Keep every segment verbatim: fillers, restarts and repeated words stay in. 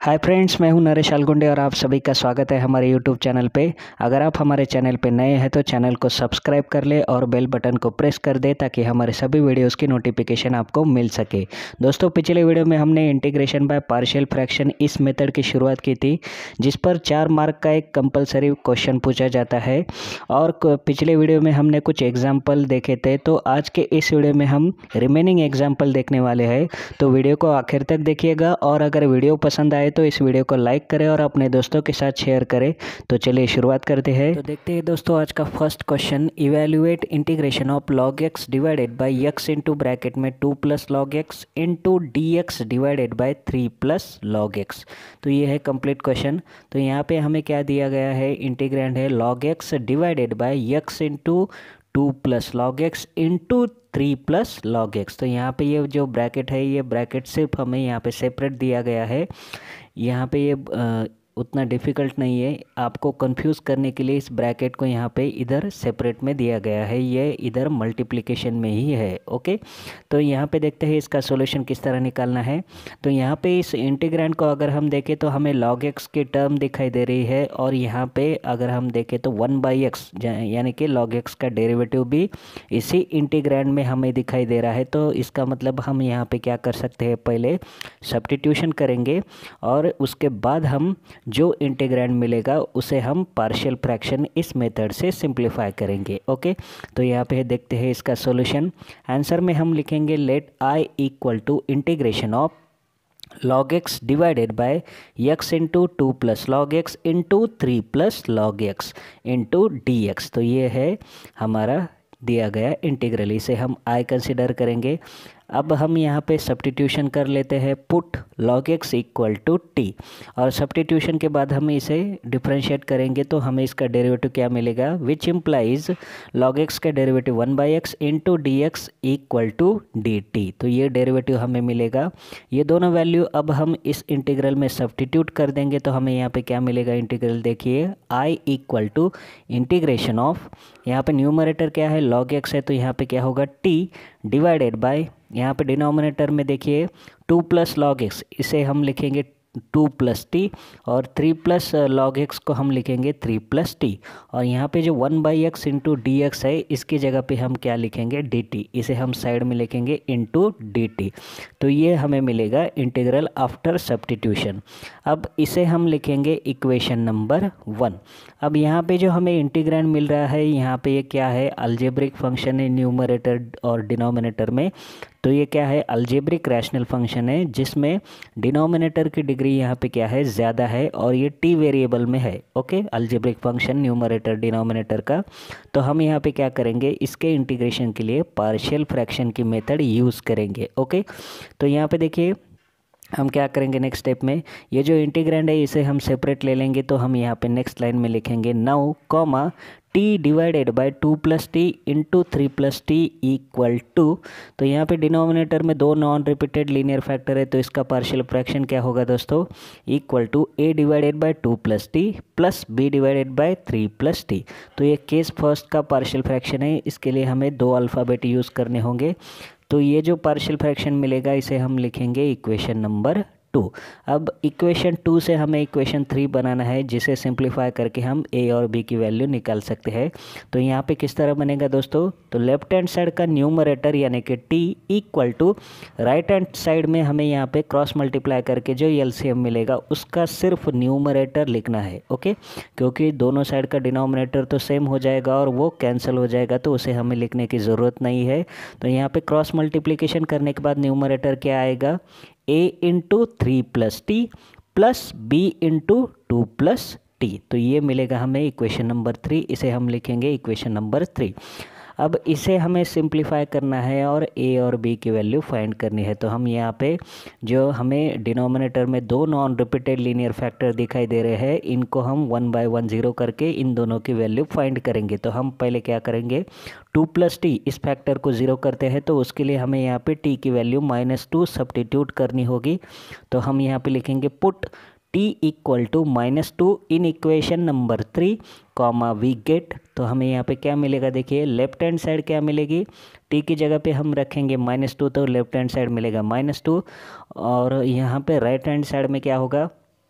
Hi friends, मैं हूं नरेश अलगुंडे और आप सभी का स्वागत है हमारे यूट्यूब चैनल पे। अगर आप हमारे चैनल पे नए हैं तो चैनल को सब्सक्राइब कर ले और बेल बटन को प्रेस कर दे ताकि हमारे सभी वीडियोस की नोटिफिकेशन आपको मिल सके। दोस्तों, पिछले वीडियो में हमने इंटीग्रेशन बाय पार्शियल फ्रैक्शन इस मेथड की शुरुआत की थी, जिस पर चार मार्क का एक कंपलसरी क्वेश्चन पूछा जाता है और पिछले वीडियो में हमने कुछ एग्जाम्पल देखे थे। तो आज के इस वीडियो में हम रिमेनिंग एग्जाम्पल देखने वाले हैं, तो वीडियो को आखिर तक देखिएगा और अगर वीडियो पसंद आए तो इस वीडियो को लाइक करें और अपने दोस्तों के साथ शेयर करें। तो चलिए शुरुआत करते हैं। तो देखते हैं दोस्तों, आज का first question, evaluate integration of log x divided by x into bracket में two plus log x into d x divided by three plus log x. तो ये है कंप्लीट क्वेश्चन। तो यहाँ पे हमें क्या दिया गया है, इंटीग्रैंड है log x divided by x into two plus log x into three plus log x. तो यहाँ पे ये जो ब्रैकेट है, ये ब्रैकेट सिर्फ हमें यहाँ पे सेपरेट दिया गया है। यहाँ पे ये आ, उतना डिफ़िकल्ट नहीं है, आपको कंफ्यूज करने के लिए इस ब्रैकेट को यहाँ पे इधर सेपरेट में दिया गया है, ये इधर मल्टीप्लिकेशन में ही है। ओके, तो यहाँ पे देखते हैं इसका सॉल्यूशन किस तरह निकालना है। तो यहाँ पे इस इंटीग्रैंड को अगर हम देखें तो हमें log x की टर्म दिखाई दे रही है और यहाँ पे अगर हम देखें तो वन बाई एक्स यानी कि log x का डेरिवेटिव भी इसी इंटीग्रैंड में हमें दिखाई दे रहा है। तो इसका मतलब हम यहाँ पे क्या कर सकते हैं, पहले सब्स्टिट्यूशन करेंगे और उसके बाद हम जो इंटीग्रैंड मिलेगा उसे हम पार्शियल फ्रैक्शन इस मेथड से सिंप्लीफाई करेंगे। ओके, तो यहाँ पे देखते हैं इसका सॉल्यूशन। आंसर में हम लिखेंगे let I equal to integration of log x divided by x into two plus log x into three plus log x into d x. तो ये है हमारा दिया गया इंटीग्रल, इसे हम i कंसिडर करेंगे। अब हम यहाँ पे सब्स्टिट्यूशन कर लेते हैं, put log x equal to t, और सब्स्टिट्यूशन के बाद हम इसे डिफरेंशिएट करेंगे तो हमें इसका डेरिवेटिव क्या मिलेगा, विच इम्प्लाइज log x का derivative one by x into d x equal to d t. तो ये डेरिवेटिव हमें मिलेगा। ये दोनों वैल्यू अब हम इस इंटीग्रल में सब्स्टिट्यूट कर देंगे तो हमें यहाँ पे क्या मिलेगा, इंटीग्रल देखिए i equal to integration of, यहाँ पे न्यूमरेटर क्या है log x है तो यहाँ पे क्या होगा t डिवाइडेड बाय, यहाँ पे डिनोमिनेटर में देखिए टू प्लस लॉग एक्स, इसे हम लिखेंगे टू प्लस टी और थ्री प्लस लॉग एक्स को हम लिखेंगे थ्री प्लस टी, और यहाँ पे जो one by x into d x है इसकी जगह पे हम क्या लिखेंगे, डी टी, इसे हम साइड में लिखेंगे इंटू डी टी। तो ये हमें मिलेगा इंटीग्रल आफ्टर सब्स्टिट्यूशन। अब इसे हम लिखेंगे इक्वेशन नंबर वन। अब यहाँ पे जो हमें इंटीग्रैंड मिल रहा है, यहाँ पे ये क्या है, अलजेब्रिक फंक्शन है न्यूमरेटर और डिनोमिनेटर में। तो ये क्या है, अलजेब्रिक रैशनल फंक्शन है जिसमें डिनोमिनेटर की डिग्री यहाँ पे क्या है, ज़्यादा है और ये टी वेरिएबल में है। Okay, algebraic function numerator denominator का। तो हम यहाँ पे क्या करेंगे, इसके इंटीग्रेशन के लिए पार्शियल फ्रैक्शन की मेथड यूज़ करेंगे। ओके, तो यहाँ पे देखिए हम क्या करेंगे नेक्स्ट स्टेप में, ये जो इंटीग्रैंड है इसे हम सेपरेट ले लेंगे। तो हम यहाँ पे नेक्स्ट लाइन में लिखेंगे now comma t divided by two plus t into three plus t equal to. तो यहाँ पे डिनोमिनेटर में दो नॉन रिपीटेड लीनियर फैक्टर है तो इसका पार्शियल फ्रैक्शन क्या होगा दोस्तों, equal to a divided by two plus t plus B divided by three plus t. तो ये केस फर्स्ट का पार्शियल फ्रैक्शन है, इसके लिए हमें दो अल्फ़ाबेट यूज़ करने होंगे। तो ये जो पार्शियल फ्रैक्शन मिलेगा इसे हम लिखेंगे इक्वेशन नंबर टू। अब इक्वेशन टू से हमें इक्वेशन थ्री बनाना है जिसे सिंप्लीफाई करके हम ए और बी की वैल्यू निकाल सकते हैं। तो यहाँ पे किस तरह बनेगा दोस्तों, तो लेफ्ट हैंड साइड का न्यूमरेटर यानी कि t equal to right hand side में हमें यहाँ पे क्रॉस मल्टीप्लाई करके जो एलसीएम मिलेगा उसका सिर्फ न्यूमरेटर लिखना है। ओके, क्योंकि दोनों साइड का डिनोमिनेटर तो सेम हो जाएगा और वो कैंसिल हो जाएगा तो उसे हमें लिखने की ज़रूरत नहीं है। तो यहाँ पे क्रॉस मल्टीप्लिकेशन करने के बाद न्यूमरेटर क्या आएगा, a into three plus t plus B into two plus t. तो ये मिलेगा हमें इक्वेशन नंबर थ्री, इसे हम लिखेंगे इक्वेशन नंबर थ्री। अब इसे हमें सिंप्लीफाई करना है और ए और बी की वैल्यू फाइंड करनी है। तो हम यहाँ पे जो हमें डिनोमिनेटर में दो नॉन रिपीटेड लीनियर फैक्टर दिखाई दे रहे हैं, इनको हम वन बाय वन ज़ीरो करके इन दोनों की वैल्यू फाइंड करेंगे। तो हम पहले क्या करेंगे, टू प्लस टी, इस फैक्टर को ज़ीरो करते हैं तो उसके लिए हमें यहाँ पे टी की वैल्यू माइनस टू सब्स्टिट्यूट करनी होगी। तो हम यहाँ पे लिखेंगे put t equal to minus two in equation number three comma we get. तो हमें यहाँ पे क्या मिलेगा, देखिए लेफ्ट हैंड साइड क्या मिलेगी, टी की जगह पे हम रखेंगे माइनस टू तो लेफ्ट हैंड साइड मिलेगा माइनस टू, और यहाँ पे राइट हैंड साइड में क्या होगा,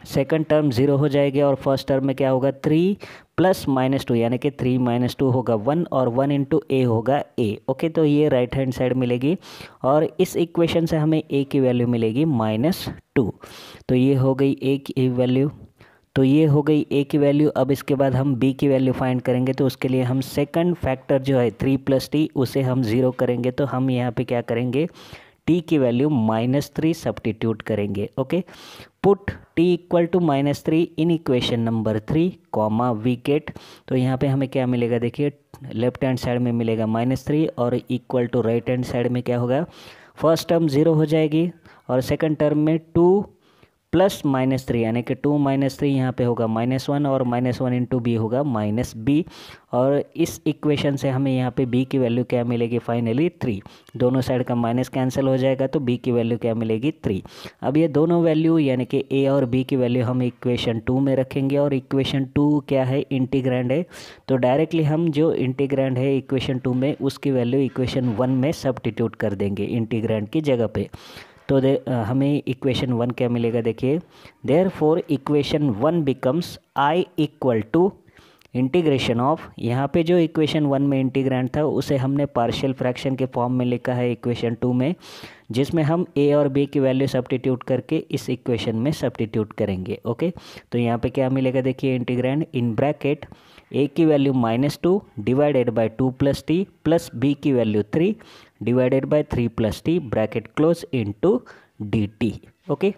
सेकंड टर्म ज़ीरो हो जाएगी और फर्स्ट टर्म में क्या होगा थ्री प्लस माइनस टू यानी कि थ्री माइनस टू होगा वन और वन इंटू ए होगा ए। ओके, तो ये राइट हैंड साइड मिलेगी और इस इक्वेशन से हमें ए की वैल्यू मिलेगी माइनस टू। तो ये हो गई ए की वैल्यू, तो ये हो गई ए की वैल्यू। अब इसके बाद हम बी की वैल्यू फाइंड करेंगे, तो उसके लिए हम सेकंड फैक्टर जो है थ्री प्लस टी उसे हम ज़ीरो करेंगे। तो हम यहाँ पे क्या करेंगे, टी की वैल्यू माइनस थ्री सब्स्टिट्यूट करेंगे। Okay, put t equal to minus three in equation number three comma we get. तो यहाँ पे हमें क्या मिलेगा, देखिए लेफ्ट हैंड साइड में मिलेगा माइनस थ्री और equal to right hand side में क्या होगा, फर्स्ट टर्म ज़ीरो हो जाएगी और सेकंड टर्म में टू प्लस माइनस थ्री यानी कि टू माइनस थ्री यहाँ पे होगा माइनस वन और माइनस वन इंटू बी होगा माइनस बी। और इस इक्वेशन से हमें यहाँ पे बी की वैल्यू क्या मिलेगी, फाइनली थ्री। दोनों साइड का माइनस कैंसिल हो जाएगा तो बी की वैल्यू क्या मिलेगी, थ्री। अब ये दोनों वैल्यू यानी कि ए और बी की वैल्यू हम इक्वेशन टू में रखेंगे और इक्वेशन टू क्या है, इंटीग्रैंड है। तो डायरेक्टली हम जो इंटीग्रैंड है इक्वेशन टू में उसकी वैल्यू इक्वेशन वन में सब्स्टिट्यूट कर देंगे इंटीग्रैंड की जगह पे। तो दे हमें इक्वेशन वन क्या मिलेगा, देखिए therefore equation one becomes I equal to integration of, यहाँ पे जो इक्वेशन वन में इंटीग्रैंड था उसे हमने पार्शियल फ्रैक्शन के फॉर्म में लिखा है इक्वेशन टू में, जिसमें हम ए और बी की वैल्यू सब्स्टिट्यूट करके इस इक्वेशन में सब्स्टिट्यूट करेंगे। ओके, तो यहाँ पे क्या मिलेगा, देखिए इंटीग्रैंड इन ब्रैकेट ए की value minus two divided by two plus t plus B की value three divided by three plus t bracket close into d t. Okay,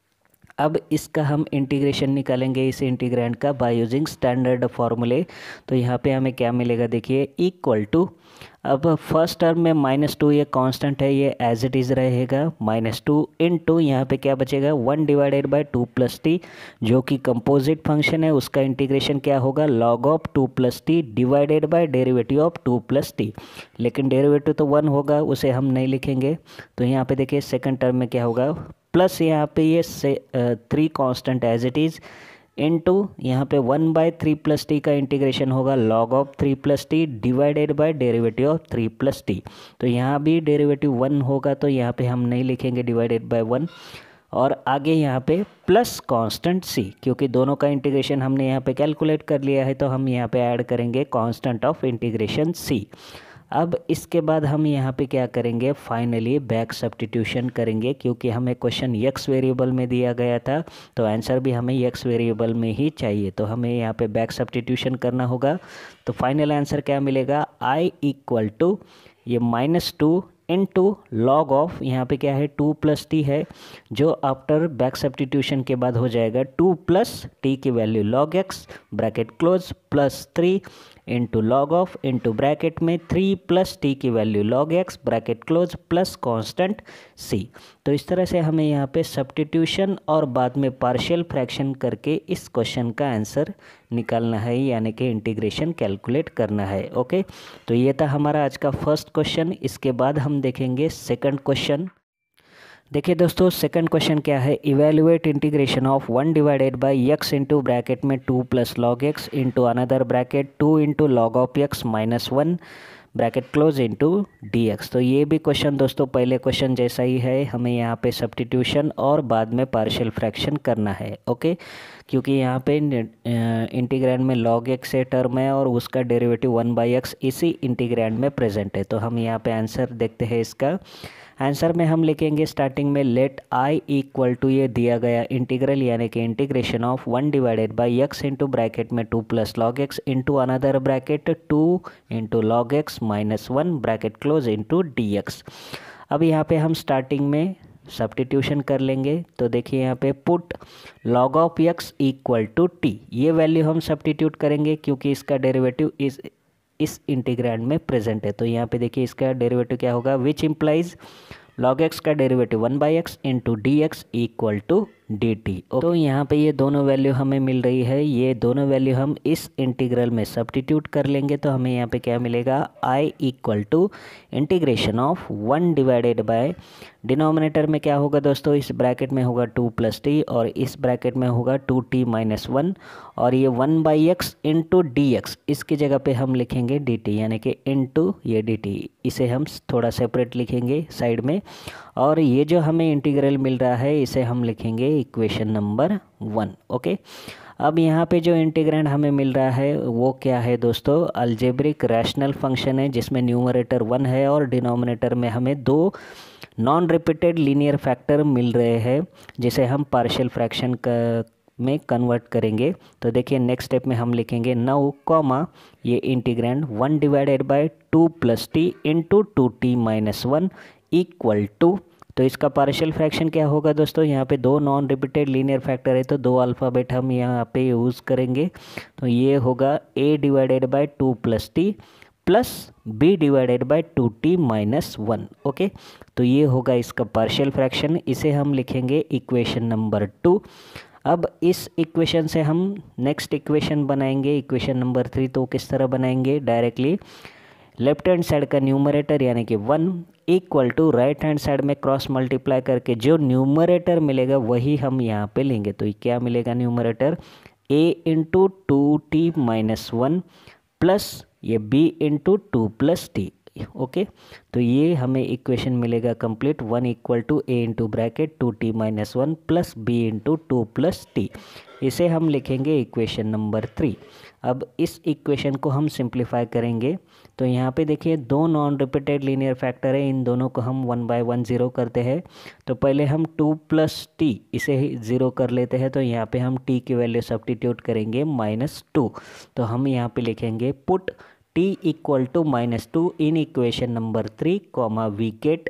अब इसका हम इंटीग्रेशन निकालेंगे इस इंटीग्रैंड का बाय यूजिंग स्टैंडर्ड फॉर्मूले। तो यहाँ पे हमें क्या मिलेगा, देखिए इक्वल टू, अब फर्स्ट टर्म में माइनस टू ये कांस्टेंट है, ये एज इट इज़ रहेगा माइनस टू इन टू यहाँ पर क्या बचेगा, one divided by two plus t जो कि कंपोजिट फंक्शन है, उसका इंटीग्रेशन क्या होगा, log of two plus t divided by derivative of two plus t. लेकिन डेरिवेटिव तो वन होगा, उसे हम नहीं लिखेंगे। तो यहाँ पे देखिए सेकंड टर्म में क्या होगा, प्लस यहाँ पे ये से three constant as it is into यहाँ पे one by three plus t का इंटीग्रेशन होगा log of three plus t divided by derivative of three plus t. तो यहाँ भी डेरिवेटिव वन होगा तो यहाँ पे हम नहीं लिखेंगे डिवाइडेड बाय वन, और आगे यहाँ पे प्लस कांस्टेंट सी, क्योंकि दोनों का इंटीग्रेशन हमने यहाँ पे कैलकुलेट कर लिया है तो हम यहाँ पे ऐड करेंगे कांस्टेंट ऑफ इंटीग्रेशन सी। अब इसके बाद हम यहाँ पे क्या करेंगे, फाइनली बैक सब्स्टिट्यूशन करेंगे, क्योंकि हमें क्वेश्चन यक्स वेरिएबल में दिया गया था तो आंसर भी हमें यक्स वेरिएबल में ही चाहिए। तो हमें यहाँ पे बैक सब्स्टिट्यूशन करना होगा। तो फाइनल आंसर क्या मिलेगा, आई इक्वल टू ये minus two into log of, यहाँ पे क्या है टू प्लस टी है जो आफ्टर बैक सब्स्टिट्यूशन के बाद हो जाएगा टू प्लस टी की value log x bracket close plus three into log of into bracket में थ्री प्लस टी की value log x bracket close plus constant सी। तो इस तरह से हमें यहाँ पे सब्स्टिट्यूशन और बाद में पार्शियल फ्रैक्शन करके इस क्वेश्चन का आंसर निकालना है, यानी कि इंटीग्रेशन कैलकुलेट करना है। ओके, तो ये था हमारा आज का फर्स्ट क्वेश्चन। इसके बाद हम देखेंगे सेकंड क्वेश्चन। देखिए दोस्तों, सेकंड क्वेश्चन क्या है, evaluate integration of one divided by x into bracket में two plus log x into another bracket two into log of x minus one bracket close into d x. तो ये भी question दोस्तों पहले question जैसा ही है, हमें यहाँ पे सब्स्टिट्यूशन और बाद में पार्शियल फ्रैक्शन करना है। ओके, क्योंकि यहाँ पे इंटीग्रैंड में लॉग एक्स से टर्म है और उसका डेरिवेटिव वन बाई एक्स इसी इंटीग्रैंड में प्रेजेंट है। तो हम यहाँ पे आंसर देखते हैं। इसका आंसर में हम लिखेंगे स्टार्टिंग में लेट आई इक्वल टू ये दिया गया इंटीग्रल यानी कि integration of one divided by x into bracket में two plus log x into another bracket two into log x minus one bracket close into d x. अब यहाँ पे हम स्टार्टिंग में सब्स्टिट्यूशन कर लेंगे। तो देखिए यहाँ पे put log of x equal to t, ये वैल्यू हम सब्स्टिट्यूट करेंगे क्योंकि इसका डेरिवेटिव इस इस इंटीग्रैंड में प्रेजेंट है। तो यहाँ पे देखिए इसका डेरिवेटिव क्या होगा, विच इम्प्लाइज लॉग एक्स का derivative one by x into d x equal to d t. तो यहाँ पे ये दोनों वैल्यू हमें मिल रही है, ये दोनों वैल्यू हम इस इंटीग्रल में सब्स्टिट्यूट कर लेंगे। तो हमें यहाँ पे क्या मिलेगा, I equal to integration of one divided by, denominator में क्या होगा दोस्तों, इस ब्रैकेट में होगा टू प्लस टी और इस ब्रैकेट में होगा टू टी माइनस वन, और ये one by x into d x, इसकी जगह पे हम लिखेंगे डी टी यानी कि इंटू ये डी टी, इसे हम थोड़ा सेपरेट लिखेंगे साइड में। और ये जो हमें इंटीग्रल मिल रहा है इसे हम लिखेंगे लिखेंगे इक्वेशन नंबर वन। ओके, अब यहाँ पे जो इंटीग्रैंड हमें मिल रहा है वो क्या है दोस्तों, अलजेब्रिक रैशनल फंक्शन है जिसमें न्यूमरेटर वन है और डिनोमिनेटर में हमें दो नॉन रिपीटेड लीनियर फैक्टर मिल रहे हैं जिसे हम पार्शियल फ्रैक्शन का में कन्वर्ट करेंगे। तो देखिए नेक्स्ट स्टेप में हम लिखेंगे नाउ कॉमा ये integrand one divided by two plus t into two t minus one equal to, तो इसका पार्शियल फ्रैक्शन क्या होगा दोस्तों, यहाँ पे दो नॉन रिपीटेड लीनियर फैक्टर है तो दो अल्फ़ाबेट हम यहाँ पे यूज़ करेंगे। तो ये होगा a divided by two plus t plus b divided by two t minus one. Okay, तो ये होगा इसका पार्शियल फ्रैक्शन, इसे हम लिखेंगे इक्वेशन नंबर टू। अब इस इक्वेशन से हम नेक्स्ट इक्वेशन बनाएंगे इक्वेशन नंबर थ्री। तो किस तरह बनाएंगे, डायरेक्टली लेफ्ट हैंड साइड का न्यूमरेटर यानी कि one equal to right hand side में क्रॉस मल्टीप्लाई करके जो न्यूमरेटर मिलेगा वही हम यहाँ पे लेंगे। तो क्या मिलेगा numerator, a into two t minus one plus ये b into two plus t. Okay, तो ये हमें इक्वेशन मिलेगा complete, one equal to a into bracket two t minus one plus B into two plus t. इसे हम लिखेंगे equation number three. अब इस इक्वेशन को हम सिंप्लीफाई करेंगे। तो यहाँ पे देखिए दो नॉन रिपीटेड लीनियर फैक्टर है, इन दोनों को हम वन बाय वन ज़ीरो करते हैं। तो पहले हम टू प्लस टी इसे ही ज़ीरो कर लेते हैं। तो यहाँ पे हम टी की वैल्यू सब्स्टिट्यूट करेंगे माइनस टू। तो हम यहाँ पे लिखेंगे put t equal to minus two in equation number three comma we get.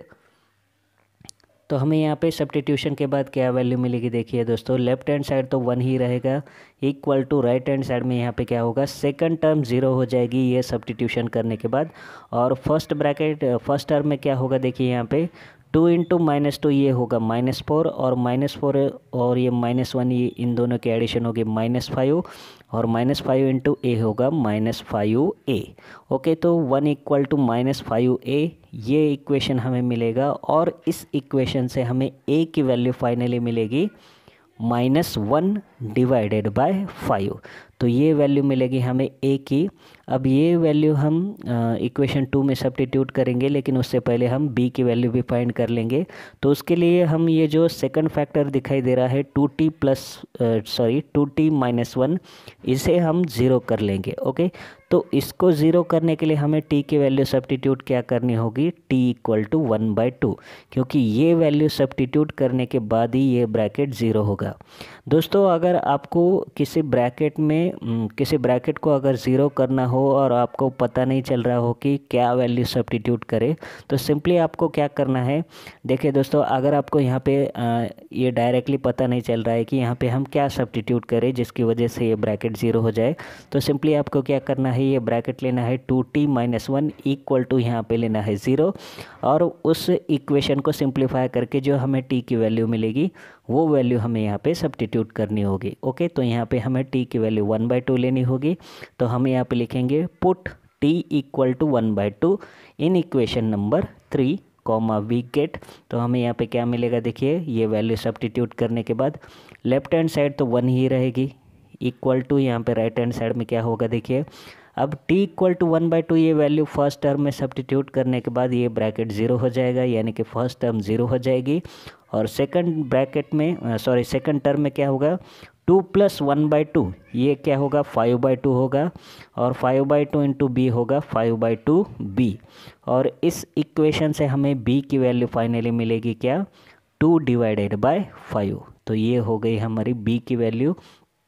तो हमें यहाँ पे सब्स्टिट्यूशन के बाद क्या वैल्यू मिलेगी, देखिए दोस्तों लेफ्ट हैंड साइड तो वन ही रहेगा equal to right hand side में यहाँ पे क्या होगा, सेकंड टर्म ज़ीरो हो जाएगी ये सब्स्टिट्यूशन करने के बाद। और फर्स्ट ब्रैकेट फर्स्ट टर्म में क्या होगा, देखिए यहाँ पे टू इंटू माइनस टू ये होगा माइनस फोर और माइनस फोर और ये माइनस वन, ये इन दोनों की एडिशन होगी माइनस फाइव और माइनस फाइव इंटू ए होगा माइनस फाइव ए। ओके, तो one equal to minus five a ये इक्वेशन हमें मिलेगा और इस इक्वेशन से हमें ए की वैल्यू फाइनली मिलेगी minus one divided by five. तो ये वैल्यू मिलेगी हमें ए की। अब ये वैल्यू हम इक्वेशन टू में सब्स्टिट्यूट करेंगे, लेकिन उससे पहले हम बी की वैल्यू भी फाइंड कर लेंगे। तो उसके लिए हम ये जो सेकंड फैक्टर दिखाई दे रहा है two t plus sorry two t minus one, इसे हम ज़ीरो कर लेंगे। ओके, तो इसको ज़ीरो करने के लिए हमें t की वैल्यू सब्स्टिट्यूट क्या करनी होगी, t equal to one by two, क्योंकि ये वैल्यू सब्स्टिट्यूट करने के बाद ही ये ब्रैकेट ज़ीरो होगा। दोस्तों अगर आपको किसी ब्रैकेट में किसी ब्रैकेट को अगर ज़ीरो करना हो और आपको पता नहीं चल रहा हो कि क्या वैल्यू सब्स्टिट्यूट करे, तो सिंपली आपको क्या करना है, देखिए दोस्तों अगर आपको यहाँ पे आ, ये डायरेक्टली पता नहीं चल रहा है कि यहाँ पे हम क्या सब्स्टिट्यूट करें जिसकी वजह से ये ब्रैकेट ज़ीरो हो जाए, तो सिंपली आपको क्या करना है, ये ब्रैकेट लेना है two t minus one equal to यहाँ पे लेना है ज़ीरो और उस इक्वेशन को सिंप्लीफाई करके जो हमें t की वैल्यू मिलेगी वो वैल्यू हमें यहाँ पे सब्स्टिट्यूट करनी होगी। ओके, तो यहाँ पे हमें t की वैल्यू वन बाई टू लेनी होगी। तो हम यहाँ पे लिखेंगे put t equal to one by two in equation number three comma we get. तो हमें यहाँ पे क्या मिलेगा, देखिए ये वैल्यू सब्स्टिट्यूट करने के बाद लेफ्ट हैंड साइड तो वन ही रहेगी इक्वल टू यहाँ पे राइट हैंड साइड में क्या होगा, देखिए अब t equal to one by two ये वैल्यू फर्स्ट टर्म में सब्स्टिट्यूट करने के बाद ये ब्रैकेट ज़ीरो हो जाएगा, यानी कि फर्स्ट टर्म ज़ीरो हो जाएगी। और सेकंड ब्रैकेट में सॉरी सेकंड टर्म में क्या होगा, two plus one by two ये क्या होगा, फाइव बाई टू होगा और five by two into b होगा फाइव बाई टू बी। और इस इक्वेशन से हमें b की वैल्यू फाइनली मिलेगी क्या, टू डिवाइडेड बाय फाइव। तो ये हो गई हमारी b की वैल्यू।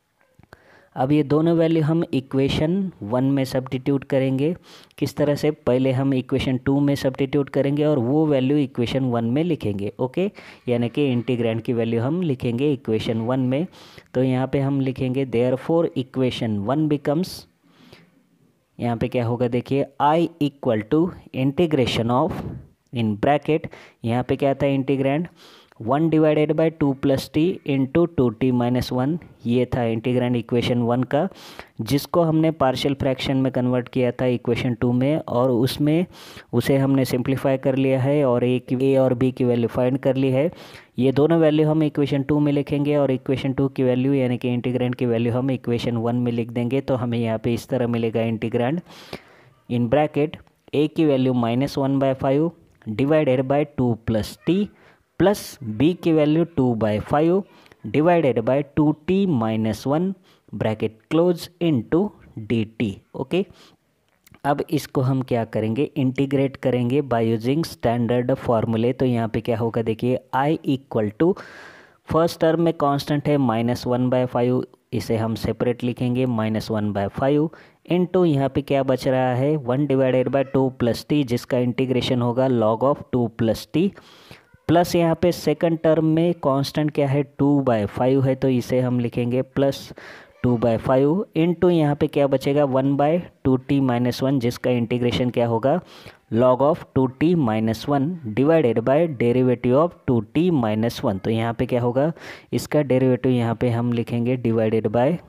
अब ये दोनों वैल्यू हम इक्वेशन वन में सब्स्टिट्यूट करेंगे। किस तरह से, पहले हम इक्वेशन टू में सब्स्टिट्यूट करेंगे और वो वैल्यू इक्वेशन वन में लिखेंगे। ओके, यानी कि इंटीग्रैंड की वैल्यू हम लिखेंगे इक्वेशन वन में। तो यहाँ पे हम लिखेंगे देयरफॉर इक्वेशन वन बिकम्स, यहाँ पे क्या होगा, देखिए I equal to integration of in bracket, यहाँ पे क्या था integrand one divided by two plus t into two t minus one, ये था इंटीग्रैंड इक्वेशन वन का, जिसको हमने पार्शियल फ्रैक्शन में कन्वर्ट किया था इक्वेशन टू में और उसमें उसे हमने सिंप्लीफाई कर लिया है और ए की ए और बी की वैल्यू फाइंड कर ली है। ये दोनों वैल्यू हम इक्वेशन टू में लिखेंगे और इक्वेशन टू की वैल्यू यानी कि इंटीग्रैंड की वैल्यू हम इक्वेशन वन में लिख देंगे। तो हमें यहाँ पे इस तरह मिलेगा इंटीग्रैंड इन ब्रैकेट ए की value minus one by five divided by two plus t plus B की value two by five divided by two t minus one bracket close into d t. Okay, अब इसको हम क्या करेंगे, integrate करेंगे by using standard फॉर्मूले। तो यहाँ पे क्या होगा देखिए, I equal to first term में कांस्टेंट है माइनस वन बाय फाइव, इसे हम सेपरेट लिखेंगे minus one by five into यहाँ पे क्या बच रहा है one divided by two plus t, जिसका इंटीग्रेशन होगा log of two plus t, plus यहाँ पे सेकंड टर्म में कांस्टेंट क्या है टू बाय फाइव है, तो इसे हम लिखेंगे plus two by five into यहाँ पे क्या बचेगा one by two t minus one, जिसका इंटीग्रेशन क्या होगा log of two t minus one divided by derivative of two t minus one. तो यहाँ पे क्या होगा, इसका डेरिवेटिव यहाँ पे हम लिखेंगे divided by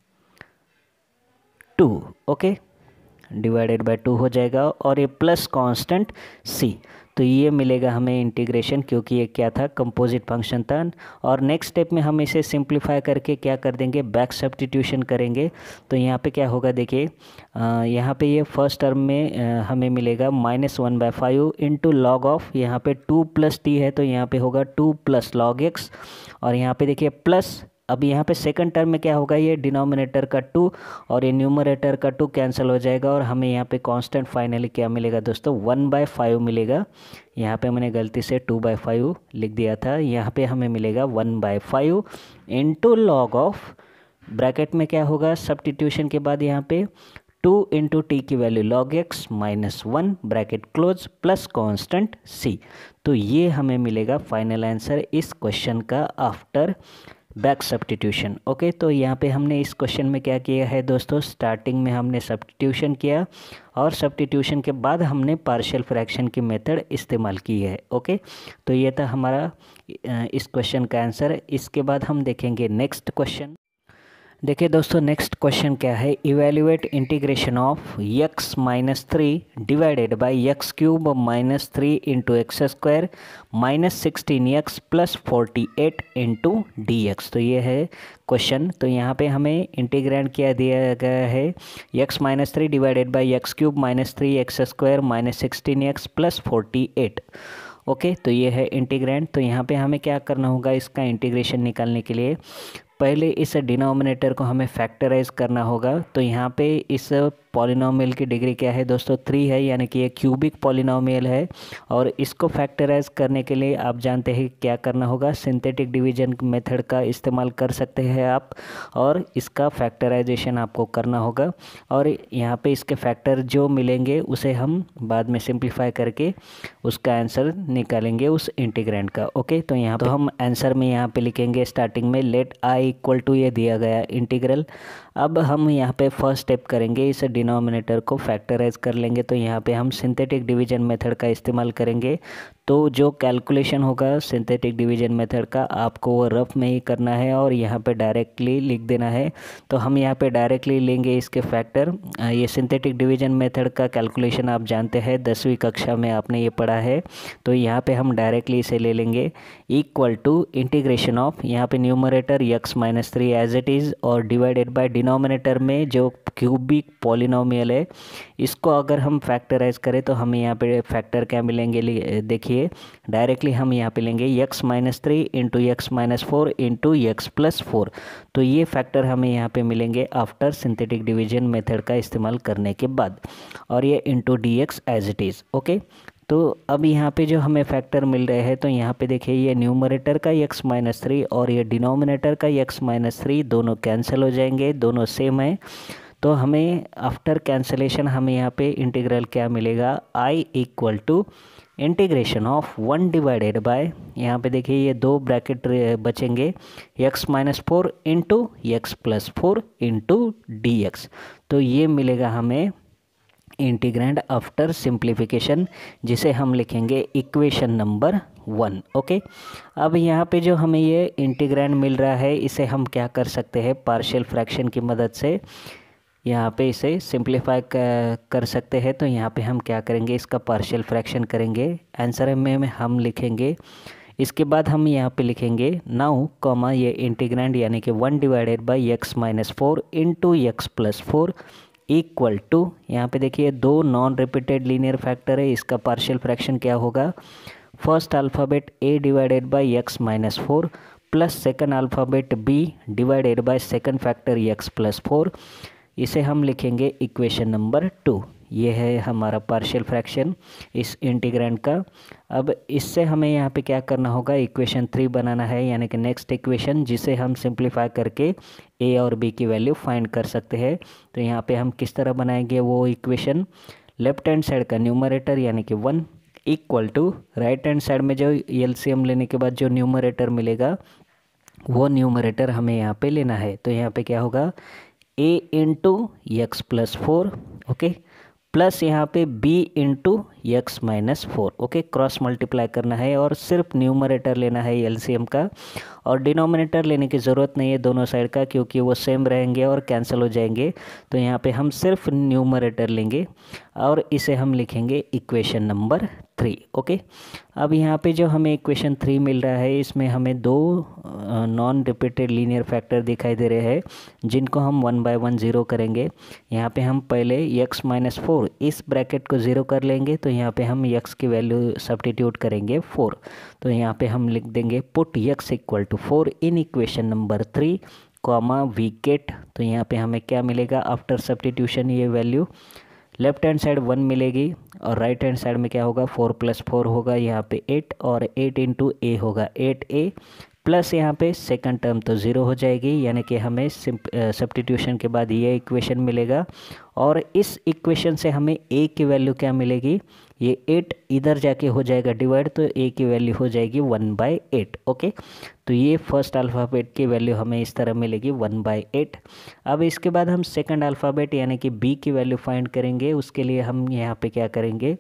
two. Okay, divided by two हो जाएगा और ये प्लस कांस्टेंट सी, तो ये मिलेगा हमें इंटीग्रेशन, क्योंकि ये क्या था कंपोजिट फंक्शन था। और नेक्स्ट स्टेप में हम इसे सिंप्लीफाई करके क्या कर देंगे, बैक सब्स्टिट्यूशन करेंगे। तो यहाँ पे क्या होगा देखिए, यहाँ पे ये फर्स्ट टर्म में आ, हमें मिलेगा minus one by five into log of यहाँ पे टू प्लस टी है, तो यहाँ पे होगा टू प्लस लॉग एक्स, और यहाँ पे देखिए प्लस, अब यहाँ पे सेकंड टर्म में क्या होगा, ये डिनोमिनेटर का टू और ये न्यूमरेटर का टू कैंसिल हो जाएगा, और हमें यहाँ पे कांस्टेंट फाइनली क्या मिलेगा दोस्तों, वन बाय फाइव मिलेगा। यहाँ पे मैंने गलती से टू बाय फाइव लिख दिया था, यहाँ पे हमें मिलेगा one by five into log of, bracket में क्या होगा सब्स्टिट्यूशन के बाद यहाँ पे टू इंटू टी की value log x minus one bracket close plus constant सी। तो ये हमें मिलेगा फाइनल आंसर इस क्वेश्चन का आफ्टर बैक सब्स्टिट्यूशन। ओके, तो यहाँ पे हमने इस क्वेश्चन में क्या किया है दोस्तों, स्टार्टिंग में हमने सब्स्टिट्यूशन किया और सब्स्टिट्यूशन के बाद हमने पार्शियल फ्रैक्शन की मेथड इस्तेमाल की है। ओके, तो ये था हमारा इस क्वेश्चन का आंसर। इसके बाद हम देखेंगे नेक्स्ट क्वेश्चन। देखिए दोस्तों, नेक्स्ट क्वेश्चन क्या है, evaluate integration of x minus three divided by x cube minus three into x square minus sixteen x plus forty eight into d x. तो ये है क्वेश्चन। तो यहाँ पे हमें इंटीग्रेंड क्या दिया गया है, x minus three divided by x cube minus three x square minus sixteen x plus forty eight. Okay, तो ये है इंटीग्रेंड। तो यहाँ पे हमें क्या करना होगा, इसका इंटीग्रेशन निकालने के लिए पहले इस डिनोमिनेटर को हमें फैक्टराइज करना होगा। तो यहाँ पे इस पॉलिनोमियल की डिग्री क्या है दोस्तों, थ्री है, यानी कि ये क्यूबिक पॉलिनोमियल है। और इसको फैक्टराइज करने के लिए आप जानते हैं क्या करना होगा, सिंथेटिक डिवीजन मेथड का इस्तेमाल कर सकते हैं आप, और इसका फैक्टराइजेशन आपको करना होगा। और यहाँ पे इसके फैक्टर जो मिलेंगे उसे हम बाद में सिंप्लीफाई करके उसका आंसर निकालेंगे उस इंटीग्रेंड का। ओके, तो यहाँ तो हम आंसर में यहाँ पे लिखेंगे स्टार्टिंग में लेट आई इक्वल टू ये दिया गया इंटीग्रल। अब हम यहाँ पे फर्स्ट स्टेप करेंगे, इस डिनोमिनेटर को फैक्टराइज कर लेंगे। तो यहाँ पे हम सिंथेटिक डिवीजन मेथड का इस्तेमाल करेंगे। तो जो कैलकुलेशन होगा सिंथेटिक डिवीजन मेथड का, आपको वो रफ में ही करना है और यहाँ पे डायरेक्टली लिख देना है। तो हम यहाँ पे डायरेक्टली लेंगे इसके फैक्टर। ये सिंथेटिक डिवीजन मेथड का कैलकुलेशन आप जानते हैं, दसवीं कक्षा में आपने ये पढ़ा है। तो यहाँ पे हम डायरेक्टली इसे ले लेंगे इक्वल टू इंटीग्रेशन ऑफ, यहाँ पे numerator x minus three as it is और डिवाइडेड बाय डिनोमिनेटर में जो क्यूबिक पॉलिनोमियल है, इसको अगर हम फैक्टराइज करें तो हमें यहाँ पे फैक्टर क्या मिलेंगे, देखिए डायरेक्टली हम यहाँ पे लेंगे x minus three into x minus four into x plus four. तो ये फैक्टर हमें यहाँ पे मिलेंगे आफ्टर सिंथेटिक डिवीजन मेथड का इस्तेमाल करने के बाद, और ये into d x as it is. Okay, तो अब यहाँ पे जो हमें फैक्टर मिल रहे हैं, तो यहाँ पे देखिए ये न्यूमरेटर का यक्स माइनस थ्री और ये डिनोमिनेटर का यक्स माइनस थ्री दोनों कैंसिल हो जाएंगे, दोनों सेम है। तो हमें आफ्टर कैंसलेशन हमें यहाँ पे इंटीग्रल क्या मिलेगा, I equal to integration of one divided by, यहाँ पे देखिए ये दो ब्रैकेट बचेंगे, x minus four into x plus four into d x. तो ये मिलेगा हमें इंटीग्रेंड आफ्टर सिंप्लीफिकेशन, जिसे हम लिखेंगे इक्वेशन नंबर वन। ओके, अब यहाँ पे जो हमें ये इंटीग्रेंड मिल रहा है, इसे हम क्या कर सकते हैं, पार्शियल फ्रैक्शन की मदद से यहाँ पे इसे सिंप्लीफाई कर सकते हैं। तो यहाँ पे हम क्या करेंगे, इसका पार्शियल फ्रैक्शन करेंगे, आंसर में हम लिखेंगे। इसके बाद हम यहाँ पे लिखेंगे नाउ कॉमा ये इंटीग्रेंड यानी कि one divided by x minus four into x plus four equal to, यहाँ पे देखिए दो नॉन रिपीटेड लीनियर फैक्टर है, इसका पार्शियल फ्रैक्शन क्या होगा, first alphabet a divided by x minus four plus second alphabet b divided by second factor x plus four, इसे हम लिखेंगे इक्वेशन नंबर टू। ये है हमारा पार्शियल फ्रैक्शन इस इंटीग्रैंड का। अब इससे हमें यहाँ पे क्या करना होगा, इक्वेशन थ्री बनाना है, यानी कि नेक्स्ट इक्वेशन, जिसे हम सिंप्लीफाई करके ए और बी की वैल्यू फाइंड कर सकते हैं। तो यहाँ पे हम किस तरह बनाएंगे वो इक्वेशन, लेफ्ट हैंड साइड का न्यूमरेटर यानी कि one equal to right hand side में जो एलसीएम लेने के बाद जो न्यूमरेटर मिलेगा वो न्यूमरेटर हमें यहाँ पे लेना है। तो यहाँ पे क्या होगा, a into x plus four, okay, plus यहाँ पे b into x minus four, okay, cross multiply करना है और सिर्फ न्यूमरेटर लेना है एलसीएम का, और डिनोमिनेटर लेने की ज़रूरत नहीं है दोनों साइड का, क्योंकि वो सेम रहेंगे और कैंसिल हो जाएंगे। तो यहाँ पे हम सिर्फ न्यूमरेटर लेंगे और इसे हम लिखेंगे इक्वेशन नंबर थ्री, ओके। अब यहाँ पे जो हमें इक्वेशन थ्री मिल रहा है, इसमें हमें दो नॉन रिपीटेड लीनियर फैक्टर दिखाई दे रहे हैं, जिनको हम वन बाय वन ज़ीरो करेंगे। यहाँ पे हम पहले x माइनस फोर इस ब्रैकेट को ज़ीरो कर लेंगे, तो यहाँ पे हम x की वैल्यू सब्स्टिट्यूट करेंगे फोर। तो यहाँ पे हम लिख देंगे put x equal to four in equation number three comma we get. तो यहाँ पे हमें क्या मिलेगा आफ्टर सब्स्टिट्यूशन, ये value left hand side one मिलेगी और राइट हैंड साइड में क्या होगा, फोर प्लस फोर होगा यहाँ पे एट, और एट इंटू ए होगा एट ए, प्लस यहाँ पे सेकंड टर्म तो ज़ीरो हो जाएगी, यानी कि हमें सब्स्टिट्यूशन के बाद ये इक्वेशन मिलेगा। और इस इक्वेशन से हमें a की वैल्यू क्या मिलेगी, ये एट इधर जाके हो जाएगा डिवाइड, तो a की वैल्यू हो जाएगी वन बाई एट, ओके। तो ये फर्स्ट अल्फ़ाबेट की वैल्यू हमें इस तरह मिलेगी वन बाई एट। अब इसके बाद हम सेकंड अल्फ़ाबेट यानी कि b की वैल्यू फाइंड करेंगे। उसके लिए हम यहाँ पे क्या करेंगे,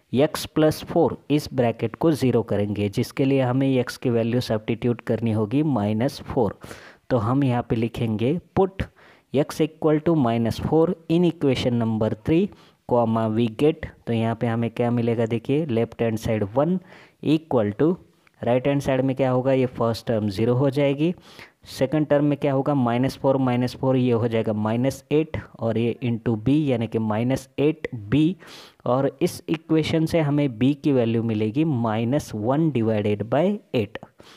x प्लस फोर इस ब्रैकेट को ज़ीरो करेंगे, जिसके लिए हमें x की वैल्यू सब्स्टिट्यूट करनी होगी माइनस फोर। तो हम यहाँ पे लिखेंगे put x equal to minus four in equation number three comma we get. तो यहाँ पे हमें क्या मिलेगा, देखिए left hand side one equal to right hand side में क्या होगा, ये फर्स्ट टर्म ज़ीरो हो जाएगी, सेकंड टर्म में क्या होगा माइनस फोर माइनस फोर ये हो जाएगा माइनस एट, और ये इंटू बी यानी कि माइनस एट बी, और इस इक्वेशन से हमें b की वैल्यू मिलेगी minus one divided by eight.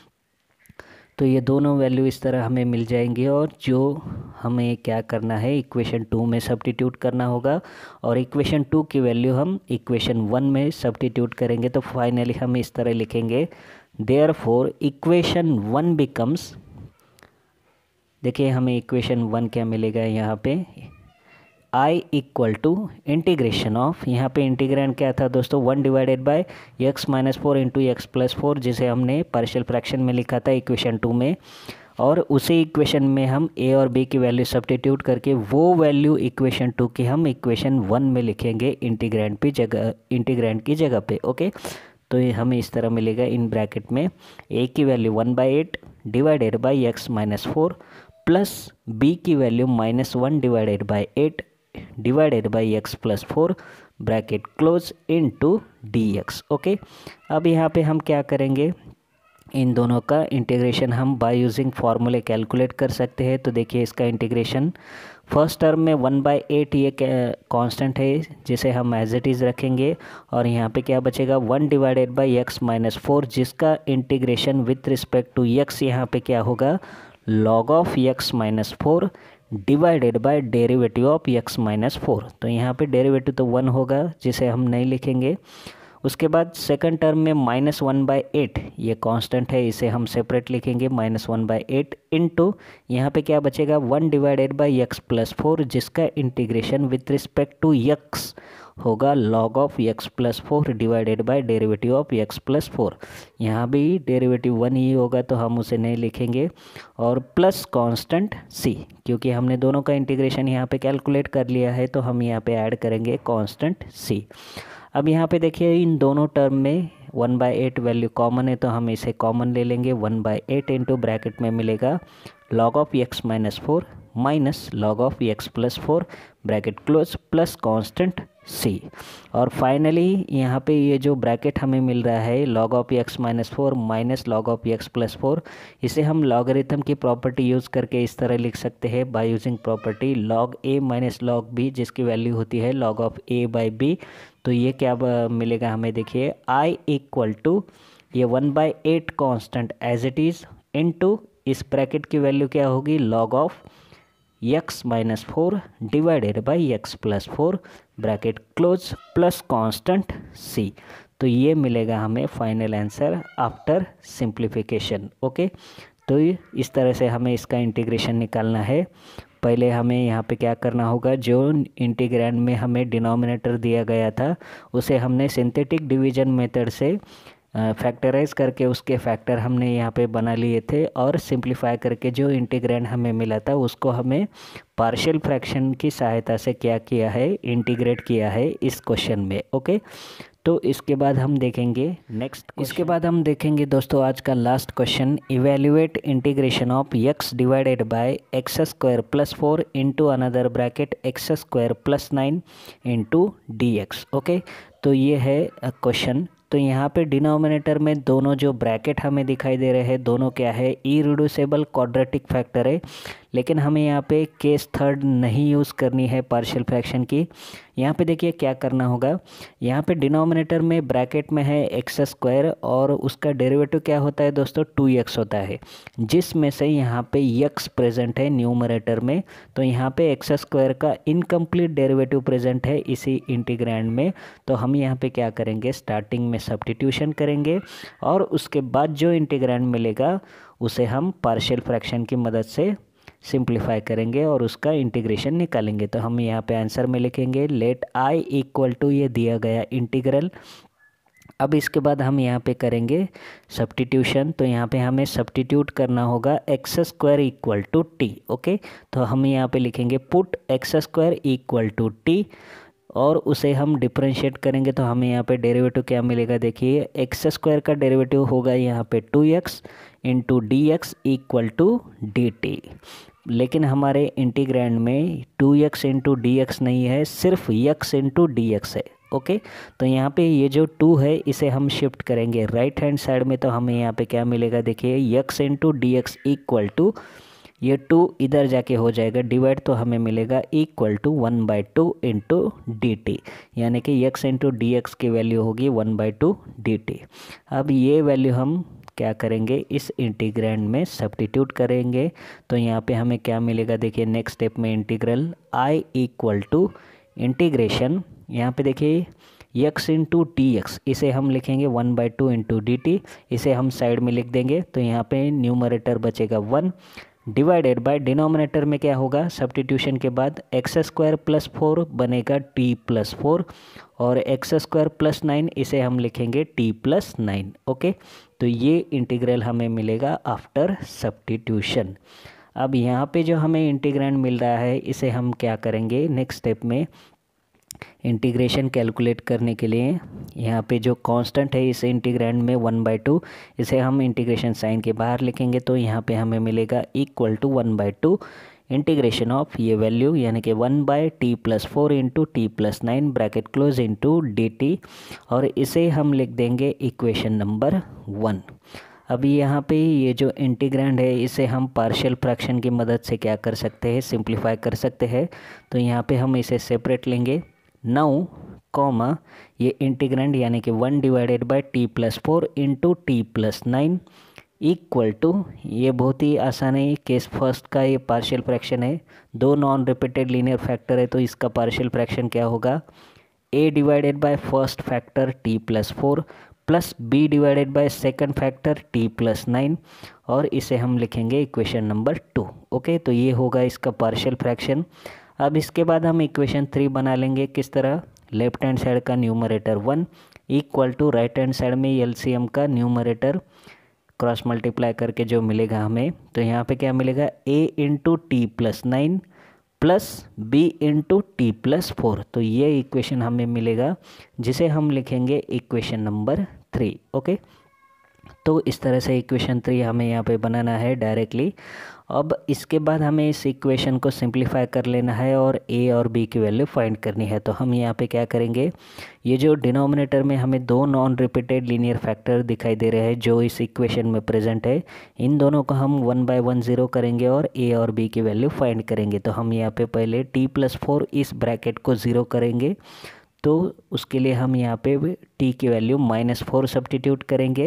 तो ये दोनों वैल्यू इस तरह हमें मिल जाएंगी, और जो हमें क्या करना है इक्वेशन टू में सब्स्टिट्यूट करना होगा, और इक्वेशन टू की वैल्यू हम इक्वेशन वन में सब्स्टिट्यूट करेंगे। तो फाइनली हम इस तरह लिखेंगे, देयरफॉर इक्वेशन वन बिकम्स, देखिए हमें इक्वेशन वन क्या मिलेगा यहाँ पे, i equal to integration of, यहाँ पे इंटीग्रेंड क्या था दोस्तों, one divided by x minus four into x plus four, जिसे हमने पार्शियल फ्रैक्शन में लिखा था इक्वेशन टू में, और उसी इक्वेशन में हम a और b की वैल्यू सब्स्टिट्यूट करके वो वैल्यू इक्वेशन टू की हम इक्वेशन वन में लिखेंगे इंटीग्रेंड पे जगह, इंटीग्रेंड की जगह पे, ओके। तो ये हमें इस तरह मिलेगा, इन ब्रैकेट में a की value one by eight divided by x minus four plus b की value minus one divided by eight divided by x plus four bracket close into d x, okay. अब यहाँ पे हम क्या करेंगे, इन दोनों का इंटीग्रेशन हम बाय यूजिंग फार्मूले कैलकुलेट कर सकते हैं। तो देखिए इसका इंटीग्रेशन, फर्स्ट टर्म में वन बाई एट ये कांस्टेंट है जिसे हम एज इट इज़ रखेंगे, और यहाँ पे क्या बचेगा one divided by x minus four, जिसका integration with respect to x यहाँ पे क्या होगा, log of x minus four divided by derivative of x minus four. तो यहाँ पे डेरिवेटिव तो वन होगा जिसे हम नहीं लिखेंगे। उसके बाद सेकंड टर्म में माइनस वन बाई एट ये कांस्टेंट है, इसे हम सेपरेट लिखेंगे minus one by eight into यहाँ पे क्या बचेगा one divided by x plus four, जिसका integration with respect to x होगा log of x plus four divided by derivative of x plus four. यहाँ भी डेरिवेटिव वन ही होगा तो हम उसे नहीं लिखेंगे, और प्लस कांस्टेंट सी, क्योंकि हमने दोनों का इंटीग्रेशन यहाँ पे कैलकुलेट कर लिया है तो हम यहाँ पे ऐड करेंगे कांस्टेंट सी। अब यहाँ पे देखिए इन दोनों टर्म में one by eight value common है तो हम इसे कॉमन ले लेंगे, one by eight into bracket में मिलेगा log of x minus four minus log of x plus four bracket close plus constant सी। और फाइनली यहाँ पे ये जो ब्रैकेट हमें मिल रहा है log of x minus four minus log of x plus four, इसे हम लॉगरिथम की प्रॉपर्टी यूज़ करके इस तरह लिख सकते हैं by using property log A minus log b, जिसकी वैल्यू होती है log of A by b. तो ये क्या मिलेगा हमें, देखिए आई इक्वल टू ये one by eight constant as it is into इस ब्रैकेट की वैल्यू क्या होगी, log of x minus four divided by x plus four bracket close plus constant सी। तो ये मिलेगा हमें final answer after simplification. Okay, तो इस तरह से हमें इसका इंटीग्रेशन निकालना है। पहले हमें यहाँ पे क्या करना होगा, जो इंटीग्रैंड में हमें डिनोमिनेटर दिया गया था उसे हमने सिंथेटिक डिवीजन मेथड से फैक्टराइज करके उसके फैक्टर हमने यहाँ पे बना लिए थे, और सिंप्लीफाई करके जो इंटीग्रैंड हमें मिला था उसको हमें पार्शियल फ्रैक्शन की सहायता से क्या किया है, इंटीग्रेट किया है इस क्वेश्चन में। ओके, तो इसके बाद हम देखेंगे नेक्स्ट इसके बाद हम देखेंगे दोस्तों आज का last question, evaluate integration of x divided by x square plus four into another bracket x square plus nine into d x. Okay, तो ये है क्वेश्चन। तो यहाँ पे डिनोमिनेटर में दोनों जो ब्रैकेट हमें दिखाई दे रहे हैं दोनों क्या है, इरिड्यूसिबल क्वाड्रेटिक फैक्टर है, लेकिन हमें यहाँ पे केस थर्ड नहीं यूज़ करनी है पार्शियल फ्रैक्शन की। यहाँ पे देखिए क्या करना होगा, यहाँ पे डिनोमिनेटर में ब्रैकेट में है एक्स स्क्वायर और उसका डेरिवेटिव क्या होता है दोस्तों, टू एक्स होता है, जिसमें से यहाँ पे एक्स प्रेजेंट है न्यूमरेटर में। तो यहाँ पे एक्स स्क्वायर का इनकम्प्लीट डेरिवेटिव प्रेजेंट है इसी इंटीग्रैंड में। तो हम यहाँ पे क्या करेंगे, स्टार्टिंग में सब्स्टिट्यूशन करेंगे और उसके बाद जो इंटीग्रैंड मिलेगा उसे हम पार्शियल फ्रैक्शन की मदद से सिंप्लीफाई करेंगे और उसका इंटीग्रेशन निकालेंगे। तो हम यहाँ पे आंसर में लिखेंगे लेट आई इक्वल टू ये दिया गया इंटीग्रल। अब इसके बाद हम यहाँ पे करेंगे सब्स्टिट्यूशन। तो यहाँ पे हमें सब्स्टिट्यूट करना होगा x square equal to t. Okay, तो हम यहाँ पे लिखेंगे put x square equal to t और उसे हम डिफरेंशिएट करेंगे। तो हमें यहाँ पे डेरिवेटिव क्या मिलेगा, देखिए एक्स स्क्वायर का डेरिवेटिव होगा यहाँ पे two x into d x equal to d t, लेकिन हमारे इंटीग्रैंड में two x into d x नहीं है, सिर्फ एक्स इंटू डी एक्स है। ओके, तो यहाँ पे ये जो टू है इसे हम शिफ्ट करेंगे राइट हैंड साइड में। तो हमें यहाँ पे क्या मिलेगा, देखिए x into d x equal to ये टू इधर जाके हो जाएगा डिवाइड, तो हमें मिलेगा equal to one by two into d t, यानी कि एक्स इंटू डी एक्स की वैल्यू होगी one by two d t. अब ये वैल्यू हम क्या करेंगे, इस इंटीग्रैंड में सब्स्टिट्यूट करेंगे। तो यहाँ पे हमें क्या मिलेगा, देखिए नेक्स्ट स्टेप में integral I equal to integration, यहाँ पे देखिए एक्स इंटू डी एक्स, इसे हम लिखेंगे one by two into d t, इसे हम साइड में लिख देंगे। तो यहाँ पे न्यूमरेटर बचेगा वन डिवाइडेड बाय डिनोमिनेटर में क्या होगा, सब्स्टिट्यूशन के बाद एक्स स्क्वायर प्लस फोर बनेगा टी प्लस फोर और एक्स स्क्वायर प्लस नाइन इसे हम लिखेंगे टी प्लस नाइन। ओके, तो ये इंटीग्रल हमें मिलेगा आफ्टर सब्स्टिट्यूशन। अब यहाँ पे जो हमें इंटीग्रैंड मिल रहा है इसे हम क्या करेंगे, नेक्स्ट स्टेप में इंटीग्रेशन कैलकुलेट करने के लिए यहाँ पे जो कांस्टेंट है इस इंटीग्रैंड में वन बाई टू, इसे हम इंटीग्रेशन साइन के बाहर लिखेंगे। तो यहाँ पे हमें मिलेगा equal to one by two integration of ये वैल्यू यानी कि one by t plus four into t plus nine bracket close into d t, और इसे हम लिख देंगे इक्वेशन नंबर वन। अभी यहाँ पे ये जो इंटीग्रैंड है इसे हम पार्शियल फ्रैक्शन की मदद से क्या कर सकते हैं, सिंप्लीफाई कर सकते हैं। तो यहाँ पे हम इसे सेपरेट लेंगे, नाउ कॉमा ये इंटीग्रैंड यानी कि one divided by t plus four into t plus nine equal to, ये बहुत ही आसान है, केस फर्स्ट का ये पार्शियल फ्रैक्शन है, दो नॉन रिपीटेड लीनियर फैक्टर है तो इसका पार्शियल फ्रैक्शन क्या होगा, A divided by first factor t plus four plus B divided by second factor t plus nine, और इसे हम लिखेंगे इक्वेशन नंबर टू। ओके, तो ये होगा इसका पार्शियल फ्रैक्शन। अब इसके बाद हम इक्वेशन थ्री बना लेंगे, किस तरह, लेफ्ट हैंड साइड का numerator one equal to right hand side में एलसीएम का न्यूमरेटर क्रॉस मल्टीप्लाई करके जो मिलेगा हमें, तो यहाँ पे क्या मिलेगा, A into t plus nine plus B into t plus four. तो ये इक्वेशन हमें मिलेगा जिसे हम लिखेंगे इक्वेशन नंबर थ्री। ओके, तो इस तरह से इक्वेशन थ्री हमें यहाँ पे बनाना है डायरेक्टली। अब इसके बाद हमें इस इक्वेशन को सिंप्लीफाई कर लेना है और ए और बी की वैल्यू फाइंड करनी है। तो हम यहाँ पे क्या करेंगे, ये जो डिनोमिनेटर में हमें दो नॉन रिपीटेड लीनियर फैक्टर दिखाई दे रहे हैं जो इस इक्वेशन में प्रेजेंट है, इन दोनों को हम वन बाय वन ज़ीरो करेंगे और ए और बी की वैल्यू फाइंड करेंगे। तो हम यहाँ पे पहले टी प्लस फोर इस ब्रैकेट को ज़ीरो करेंगे, तो उसके लिए हम यहाँ पे टी की वैल्यू माइनस फोर सब्स्टिट्यूट करेंगे।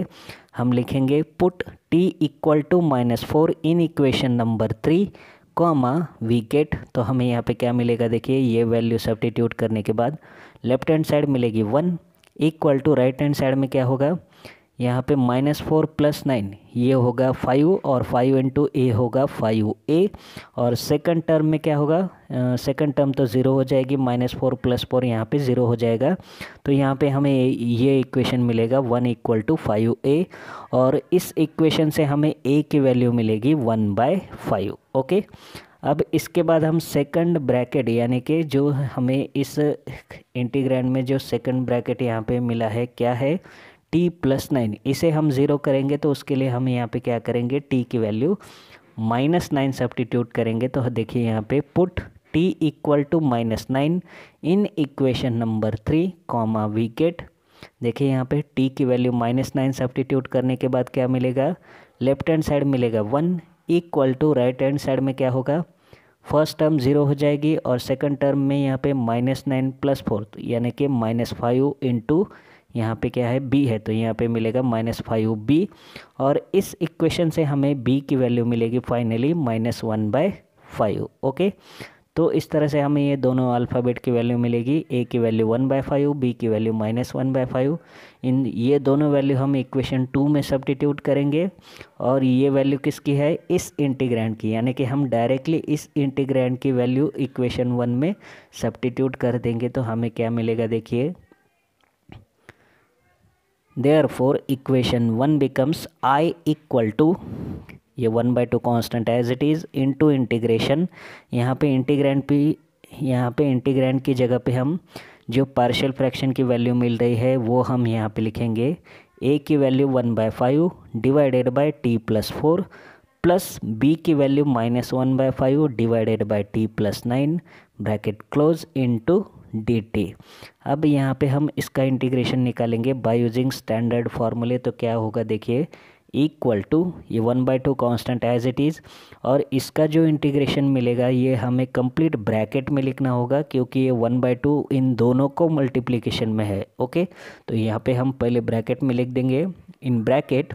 हम लिखेंगे put t equal to minus four in equation number three comma we get. तो हमें यहाँ पे क्या मिलेगा, देखिए ये वैल्यू सब्स्टिट्यूट करने के बाद लेफ्ट हैंड साइड मिलेगी one equal to right hand side में क्या होगा, यहाँ पे माइनस फोर प्लस नाइन ये होगा फाइव और फाइव इंटू ए होगा फाइव ए। और सेकंड टर्म में क्या होगा, सेकंड टर्म तो ज़ीरो हो जाएगी, माइनस फोर प्लस फोर यहाँ पे ज़ीरो हो जाएगा। तो यहाँ पे हमें ये इक्वेशन मिलेगा one equal to five A और इस इक्वेशन से हमें ए की वैल्यू मिलेगी वन बाय फाइव। ओके, अब इसके बाद हम सेकंड ब्रैकेट यानी कि जो हमें इस इंटीग्रैंड में जो सेकंड ब्रैकेट यहाँ पे मिला है क्या है, टी प्लस नाइन, इसे हम ज़ीरो करेंगे तो उसके लिए हम यहाँ पे क्या करेंगे, टी की वैल्यू माइनस नाइन सब्स्टिट्यूट करेंगे। तो देखिए यहाँ पे put t equal to minus nine in equation number three comma we get. देखिए यहाँ पे टी की वैल्यू माइनस नाइन सब्स्टिट्यूट करने के बाद क्या मिलेगा, लेफ्ट हैंड साइड मिलेगा one equal to right hand side में क्या होगा, फर्स्ट टर्म ज़ीरो हो जाएगी और सेकंड टर्म में यहाँ पे माइनस नाइन प्लस फोर यानी कि माइनस फाइव इंटू यहाँ पे क्या है बी है, तो यहाँ पे मिलेगा माइनस फाइव बी और इस इक्वेशन से हमें बी की वैल्यू मिलेगी finally minus one by five. Okay, तो इस तरह से हमें ये दोनों अल्फ़ाबेट की वैल्यू मिलेगी, ए की value one by five, B की value minus one by five. इन ये दोनों वैल्यू हम इक्वेशन टू में सब्स्टिट्यूट करेंगे और ये वैल्यू किसकी है, इस इंटीग्रैंड की, यानी कि हम डायरेक्टली इस इंटीग्रैंड की वैल्यू इक्वेशन वन में सब्स्टिट्यूट कर देंगे। तो हमें क्या मिलेगा, देखिए Therefore equation one becomes I equal to ये one by two constant as it is into integration, यहाँ पे इंटीग्रैंड पे यहाँ पे इंटीग्रैंड की जगह पे हम जो पार्शियल फ्रैक्शन की वैल्यू मिल रही है वो हम यहाँ पे लिखेंगे a की value one by five divided by t plus four plus B की value minus one by five divided by t plus nine bracket close into d t. अब यहाँ पे हम इसका इंटीग्रेशन निकालेंगे बाय यूजिंग स्टैंडर्ड फार्मूले। तो क्या होगा, देखिए इक्वल टू ये one by two constant as it is और इसका जो इंटीग्रेशन मिलेगा ये हमें कंप्लीट ब्रैकेट में लिखना होगा क्योंकि ये वन बाई टू इन दोनों को मल्टीप्लिकेशन में है। ओके, तो यहाँ पे हम पहले ब्रैकेट में लिख देंगे, इन ब्रैकेट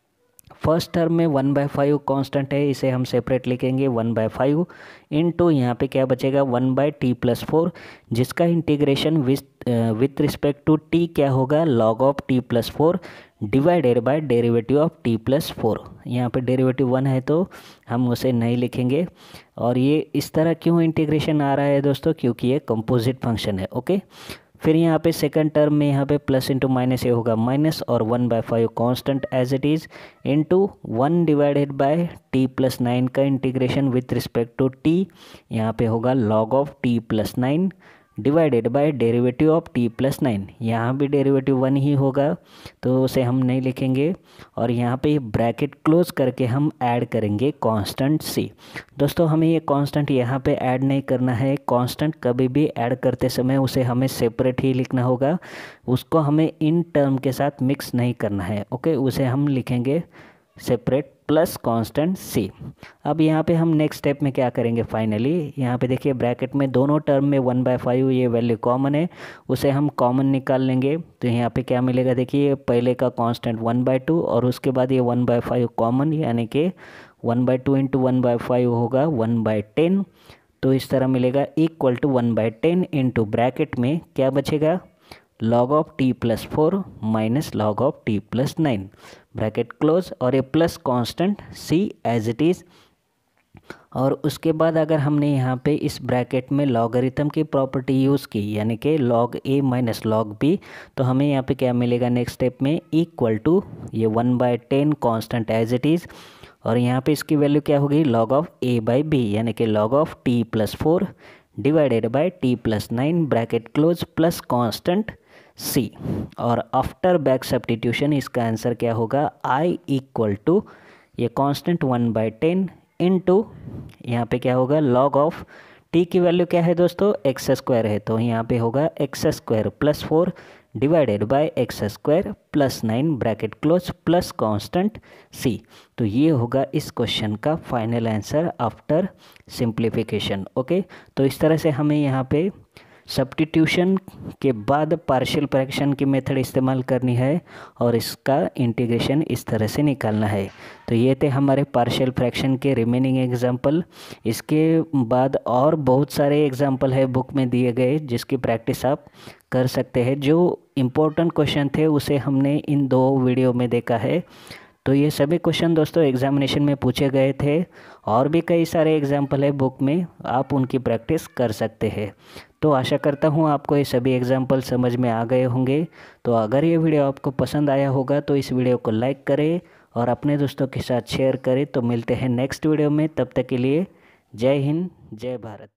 फर्स्ट टर्म में वन बाई फाइव कॉन्स्टेंट है, इसे हम सेपरेट लिखेंगे वन बाई फाइव इंटू यहाँ पे क्या बचेगा one by t plus four, जिसका integration with with respect to t क्या होगा, log of t plus four divided by derivative of t plus four. यहाँ पे डेरिवेटिव वन है तो हम उसे नहीं लिखेंगे। और ये इस तरह क्यों इंटीग्रेशन आ रहा है दोस्तों, क्योंकि ये कंपोजिट फंक्शन है। ओके, फिर यहाँ पे सेकंड टर्म में यहाँ पे प्लस इंटू माइनस ये होगा माइनस और one by five constant as it is into one divided by t plus nine का integration with respect to t, यहाँ पे होगा log of t plus nine divided by derivative of t plus nine. यहाँ भी derivative one ही होगा तो उसे हम नहीं लिखेंगे और यहाँ पे ब्रैकेट क्लोज करके हम ऐड करेंगे कांस्टेंट सी। दोस्तों हमें ये कांस्टेंट यहाँ पे ऐड नहीं करना है, कांस्टेंट कभी भी ऐड करते समय उसे हमें सेपरेट ही लिखना होगा, उसको हमें इन टर्म के साथ मिक्स नहीं करना है। ओके, उसे हम लिखेंगे सेपरेट प्लस कांस्टेंट सी। अब यहाँ पे हम नेक्स्ट स्टेप में क्या करेंगे, फाइनली यहाँ पे देखिए ब्रैकेट में दोनों टर्म में वन बाय फाइव ये वैल्यू कॉमन है, उसे हम कॉमन निकाल लेंगे। तो यहाँ पे क्या मिलेगा, देखिए पहले का कांस्टेंट वन बाय टू और उसके बाद ये वन बाय फाइव कॉमन, यानी कि one by two into one by five होगा वन बाय टेन। तो इस तरह मिलेगा equal to one by ten into bracket में क्या बचेगा, log of t plus four minus log of t plus nine bracket close और ये plus constant C as it is. और उसके बाद अगर हमने यहाँ पे इस ब्रैकेट में लॉगरिथम की प्रॉपर्टी यूज़ की यानी कि लॉग ए माइनस लॉग बी, तो हमें यहाँ पे क्या मिलेगा नेक्स्ट स्टेप में इक्वल टू ये one by ten constant as it is और यहाँ पे इसकी वैल्यू क्या होगी, log of A by B यानी कि log of t plus four divided by t plus nine bracket close plus constant सी। और आफ्टर बैक सब्स्टिट्यूशन इसका आंसर क्या होगा, आई इक्वल टू ये constant one by ten into यहाँ पे क्या होगा, लॉग ऑफ टी की वैल्यू क्या है दोस्तों, एक्स स्क्वायर है, तो यहाँ पे होगा x square plus four divided by x square plus nine bracket close plus constant सी। तो ये होगा इस क्वेश्चन का final answer after simplification. Okay, तो इस तरह से हमें यहाँ पे सब्स्टिट्यूशन के बाद पार्शियल फ्रैक्शन की मेथड इस्तेमाल करनी है और इसका इंटीग्रेशन इस तरह से निकालना है। तो ये थे हमारे पार्शियल फ्रैक्शन के रिमेनिंग एग्जाम्पल। इसके बाद और बहुत सारे एग्जाम्पल है बुक में दिए गए जिसकी प्रैक्टिस आप कर सकते हैं। जो इम्पोर्टेंट क्वेश्चन थे उसे हमने इन दो वीडियो में देखा है। तो ये सभी क्वेश्चन दोस्तों एग्जामिनेशन में पूछे गए थे और भी कई सारे एग्जाम्पल है बुक में, आप उनकी प्रैक्टिस कर सकते हैं। तो आशा करता हूँ आपको ये सभी एग्जाम्पल समझ में आ गए होंगे। तो अगर ये वीडियो आपको पसंद आया होगा तो इस वीडियो को लाइक करें और अपने दोस्तों के साथ शेयर करें। तो मिलते हैं नेक्स्ट वीडियो में, तब तक के लिए जय हिंद जय भारत।